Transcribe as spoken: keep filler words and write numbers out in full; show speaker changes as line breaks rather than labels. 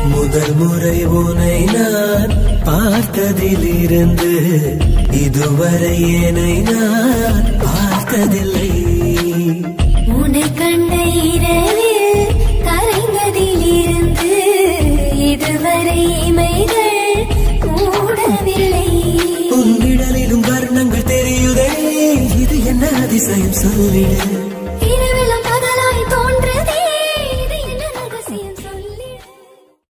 முதல் முறை உனை நான் பார்த்ததிலிருந்து இதுவரை என்னை நான் பார்த்ததில்லை.
உன்னை கண்ட இரவில் கரைந்ததிலிருந்து இதுவரை இமைகள் மூடவில்லை.
உன்னிடலிலும் வர்ணங்கள் தெரியுதே, இது என்ன அதிசயம் சொல்லிடு.